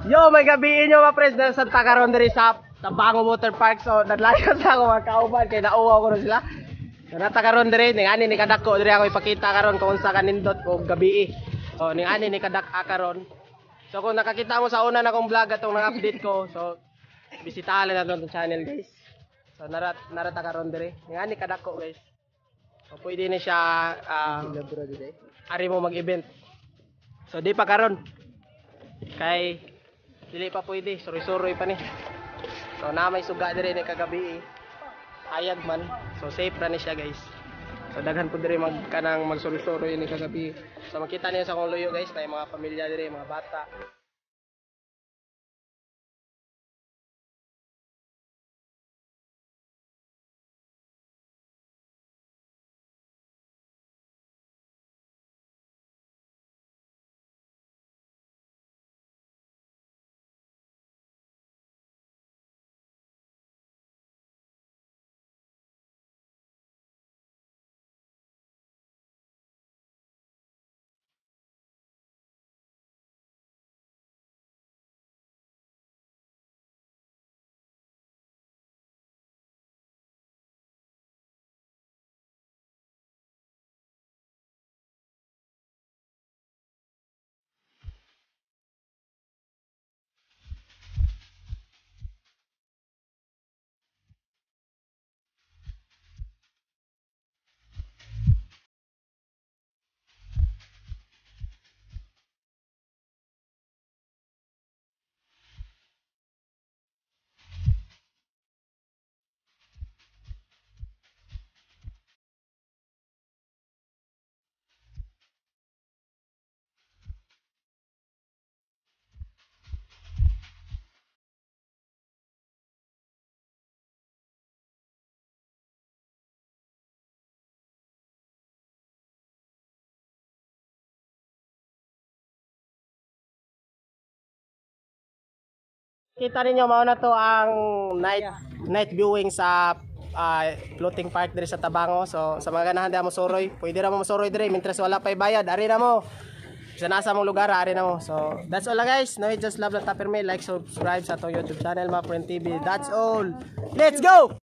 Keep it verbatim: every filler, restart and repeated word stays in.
Yo, may gabiin nyo mga pres na sa Takaron diri sa Tabango Water Park. So, naglayas ako mga kauban kay nauwa ko na sila. So, natakaron diri, ning ani ni kadako diri ako ipakita karon kung unsa kanindot og gabi. So, ning ani ni kadaka karon. So, kung nakakita mo sa una na kong vlog atong nang-update ko, so bisitahan na natin channel, guys. So, narat narata karon diri. Ning ani kadako, guys. So, pwede na siya uh, ari mo mag-event. So, di pa karon. Kay dili pa pwede, suroy-suroy pa ni. So na may suga diri ni kagabi. Ayag man. So safe ra ni siya, guys. So daghan po diri magkanang magsuroy-suroy ni kagabi. So makita niyo sa akong luyo, guys, tay mga pamilya diri, mga bata. Kita ninyo mao na to ang night night viewing sa uh, floating park diri sa Tabango. So sa mga ganahan di mo suroy, pwede ra mo suroy diri mintras wala pay bayad. Ari na mo. Sa nasa mong lugar, ari na mo. So that's all lang, guys. No, just love the Tapper May, like, subscribe sa to YouTube channel, Ma Friend T V. That's all. Let's go.